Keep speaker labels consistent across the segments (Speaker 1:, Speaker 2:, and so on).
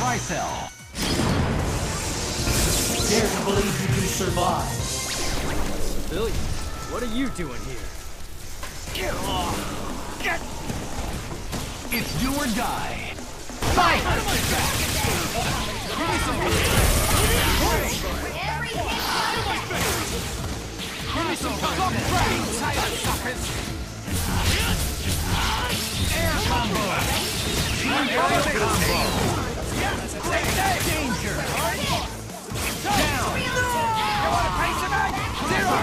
Speaker 1: Tricell. Dare to believe you can survive.
Speaker 2: Billy, what are you doing here?
Speaker 1: Get off! Get! It's do or die. Fight!
Speaker 2: Out of my back! Give me some heat! Out of my face! Give me some cover!
Speaker 1: Silent suckers! Air combo! Team air combo! Danger! Down! You want a piece of me? Zero!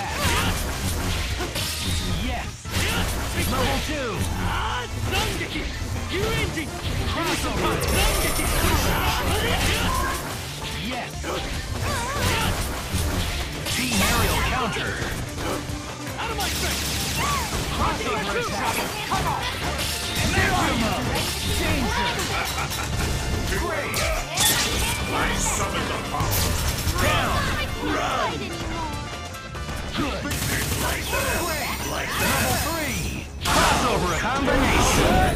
Speaker 1: Yes! Level 2!
Speaker 2: Nangeki! You ending!
Speaker 1: Crossover!
Speaker 2: Nangeki!
Speaker 1: Yes! Team aerial counter!
Speaker 2: Out of my face!
Speaker 1: Crossover attack! Come on! Dormamu! Danger! Great!
Speaker 3: I summon the power.
Speaker 1: Down!
Speaker 3: Run!
Speaker 1: Good!
Speaker 3: Like that. Like that.
Speaker 1: Level 3! Crossover combination!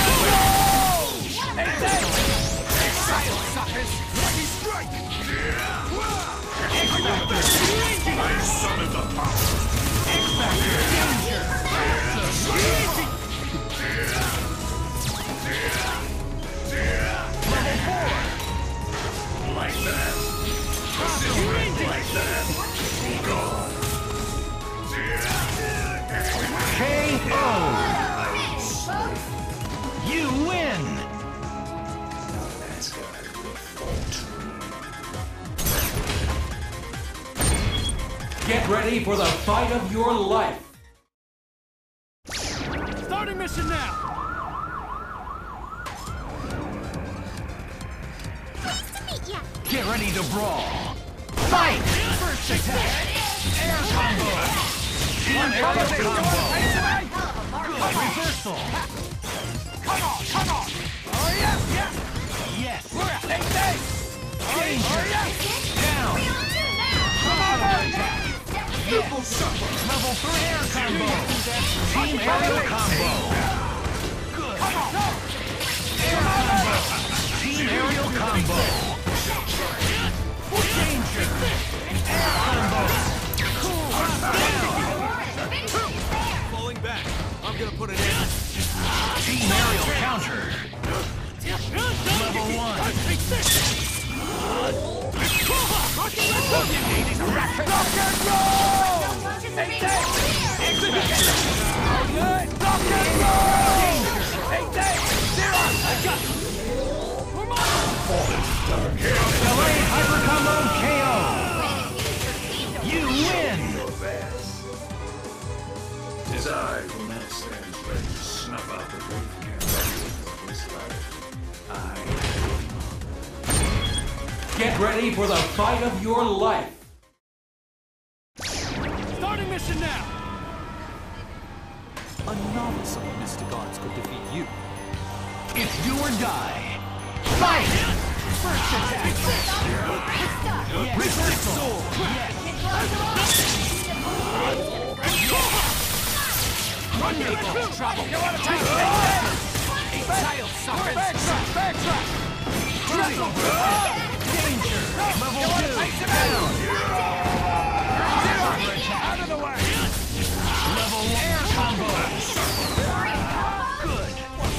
Speaker 1: Silent suckers!
Speaker 3: Lucky strike!
Speaker 1: X-Factor!
Speaker 3: I summon the power.
Speaker 1: X-Factor! Danger! Level 4!
Speaker 3: Like that.
Speaker 1: Crossover!
Speaker 3: Like that. Gone.
Speaker 1: KO! You win!
Speaker 3: That's gonna be fought.
Speaker 1: Get ready for the fight of your life!
Speaker 2: Starting mission now!
Speaker 1: Get ready to brawl! Fight! First attack! Air combo! Team aerial combo! Good reversal! Come on! Come on! Oh yeah! Yeah! Yes! Take this! Danger! Down! Come on! Attack! Yes! Level 3 air combo! Team aerial combo! Good! Come on! Air combo! Team aerial combo! Danger! Air combo! Cool! Down!
Speaker 2: Falling back. I'm gonna put it in.
Speaker 1: Team aerial counter! Level 1! Rock and roll! Take that! Rock and roll! Take that! Zero! I got you! Delayed hyper combo KO! You win!
Speaker 3: Tis I who now stands ready to snuff out the brief campaign of this life.
Speaker 1: Get ready for the fight of your life!
Speaker 2: Starting mission now! A novice of mystic arts could defeat you.
Speaker 1: It's do or die! Fight! First attack! Yes. Reversal! Yes! Wonderful! Trouble! You want to take that? A child suckers! Backtrack! Danger! Level 2! Down! Zero! Out of the way! Level 1 air combo! Good!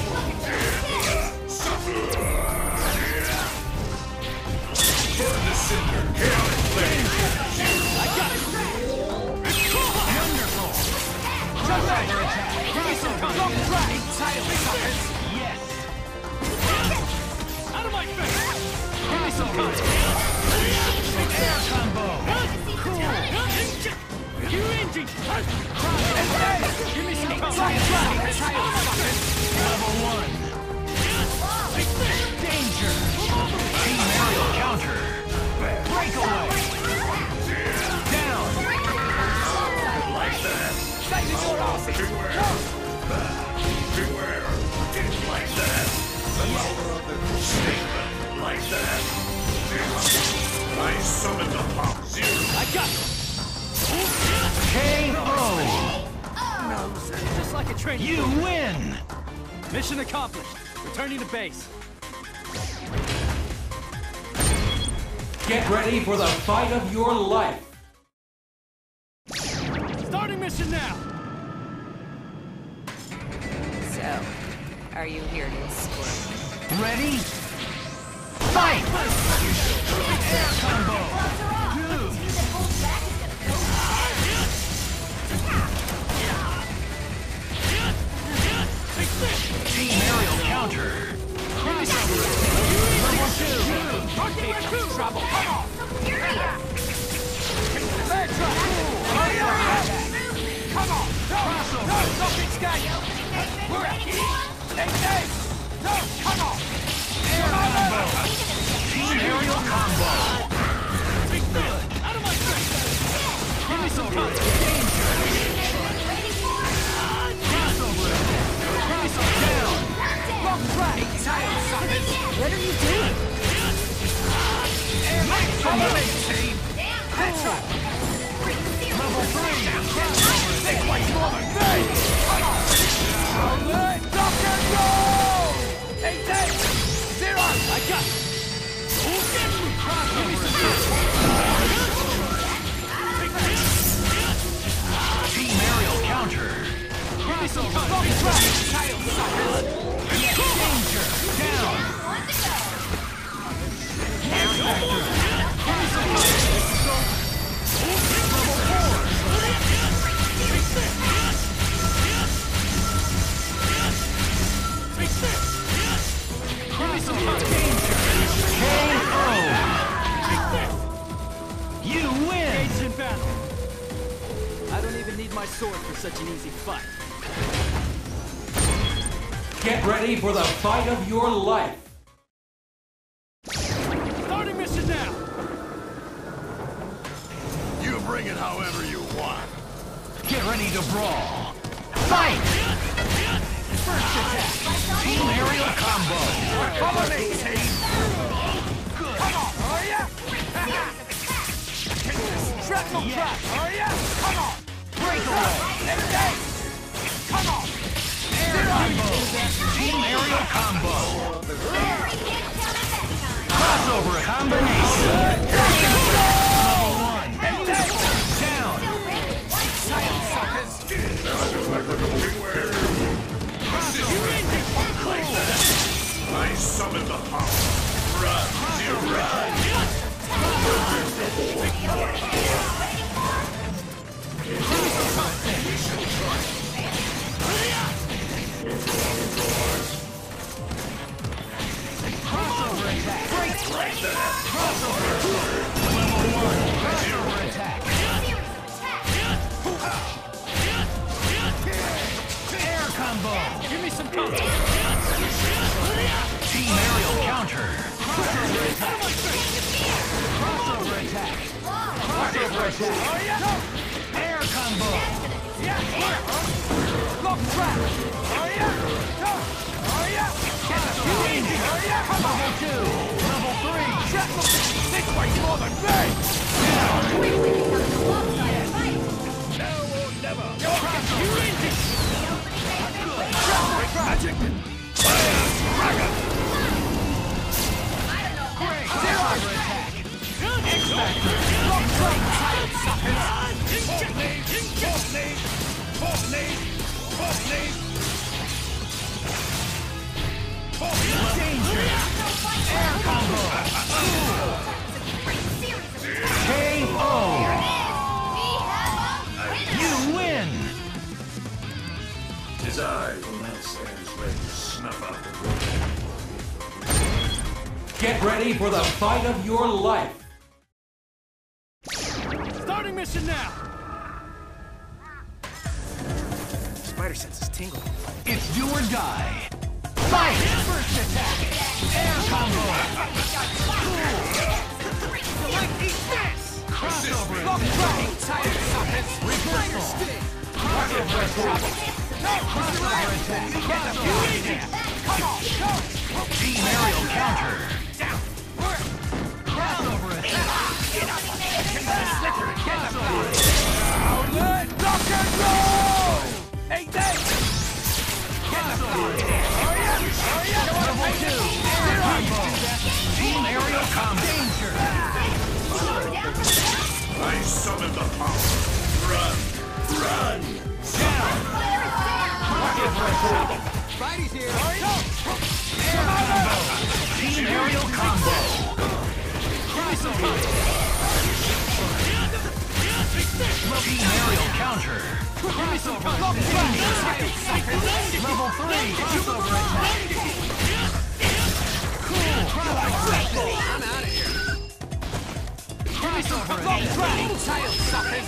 Speaker 1: I got it! Wonderful! Just over attack! Give me some cover! Child suckers! Yes!
Speaker 2: Out of my face!
Speaker 1: Give me some cover! Air combo! Cool!
Speaker 2: You engine!
Speaker 1: Give me some cover! Child suckers! Level 1! Danger! Team aerial counter! Breakaway! Down!
Speaker 3: Like that. Beware. Like that. The power of the statement. Like that. I summon the pop zero.
Speaker 2: I got
Speaker 1: KO!
Speaker 2: just like a training.
Speaker 1: You win!
Speaker 2: Mission accomplished. Returning to base.
Speaker 4: Get ready for the fight of your life.
Speaker 1: Starting mission now!
Speaker 5: So, are you here to squirt?
Speaker 1: Ready? Fight! Air combo! Team aerial counter! Level 2! Raccoon! Trouble! Come on! Come on! No! Don't be scared! We're at it! No! Come on! Air combo! Team aerial combo! Out of my face! Give me some touch! Danger! Crossover! Give me some down! Wrong track! What are you doing? Air combo! Team! Level 3! Think like more than me! Come on! Rock and roll! 8 days! 0! I got it! Give me some Team aerial counter! Give me some touch! Danger! Down! X-Factor! Give me some touch! Level 4! Give me some touch! Danger! KO! You win! Engaged in battle! I don't even need my sword for such an easy fight.
Speaker 4: Get ready for the fight of your life.
Speaker 1: Starting mission now!
Speaker 3: You bring it however you want.
Speaker 1: Get ready to brawl! Fight! First attack! Team aerial combo! Follow me, team! Good! Come on, are ya? Shrapnel trap, are ya? Come on! Breakaway! Come on! Air combo! Team aerial combo! Crossover combination! Level 1! Down! Silent suckers!
Speaker 3: I summon the power. Run, you run.
Speaker 1: Crossover attack! Break like that! Crossover! Level 1! Crossover attack! Air combo! Give me some counter! Team aerial counter! Crossover attack! Crossover attack! Crossover attack! Air combo! Lock trap! Level 2! Level 3! This weighs more than me! Now or never! Magic! Fire! Dragon! Zero attack! X-Factor! Lock trap! Danger! Air combo! KO! You win!
Speaker 3: His eye will not stand his ready to snuff out the world.
Speaker 4: Get ready for the fight of your life.
Speaker 1: Starting mission now! Spider sense is tingling. It's do or die. Fight! First attack! Air combo! Eat this! Crossover! Lock track! Tired suckers! Reversal! Crossover attack! Crossover attack! Crossover attack! Come on! Go! Team aerial counter! Down! Crossover attack! Crossover attack! Rock and roll! 8 days! Crossover attack! Level 2! Air combo! Team aerial combo! Danger!
Speaker 3: I summon the power. Run! Run!
Speaker 2: Spidey's here.
Speaker 1: Team aerial combo. Team aerial counter. Level 3 crossover attack. Cool.
Speaker 2: I'm out of here.
Speaker 1: Crossover attack.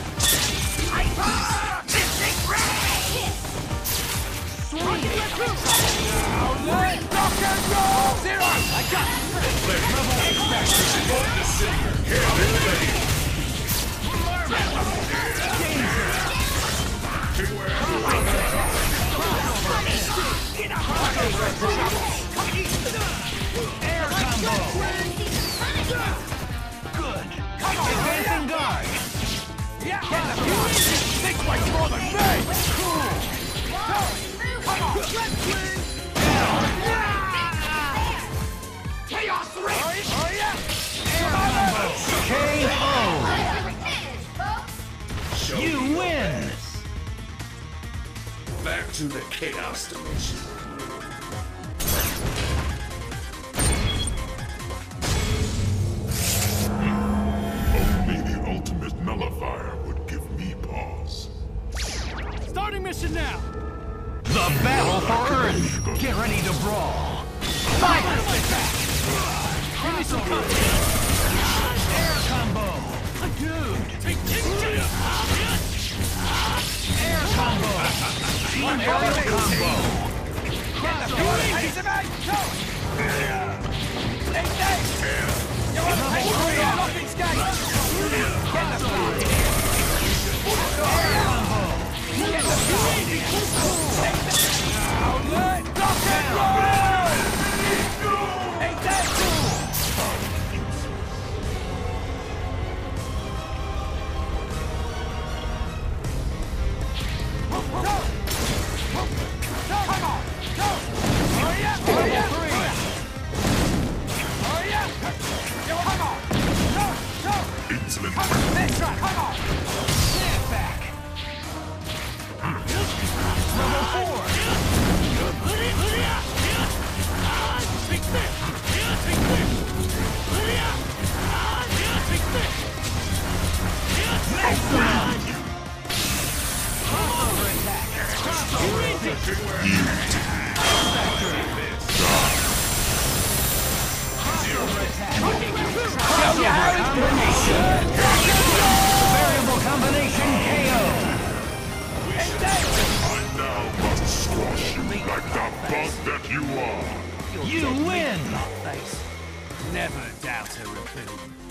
Speaker 1: Air combo. Good. Advancing guard.
Speaker 2: Think like more than me.
Speaker 1: Cool.
Speaker 2: Chaos Ring.
Speaker 1: Air combo. KO. You win.
Speaker 3: Back to the chaos dimension.
Speaker 6: Only the ultimate nullifier would give me pause.
Speaker 2: Starting mission now.
Speaker 1: The battle for Earth. Get ready to brawl. Fight! Air combo. Good. Air combo. Team aerial combo.
Speaker 6: Insolent.
Speaker 1: Variable combination KO.
Speaker 6: I now must squash you like the bug that you are.
Speaker 1: You win.
Speaker 2: Never doubt a Raccoon.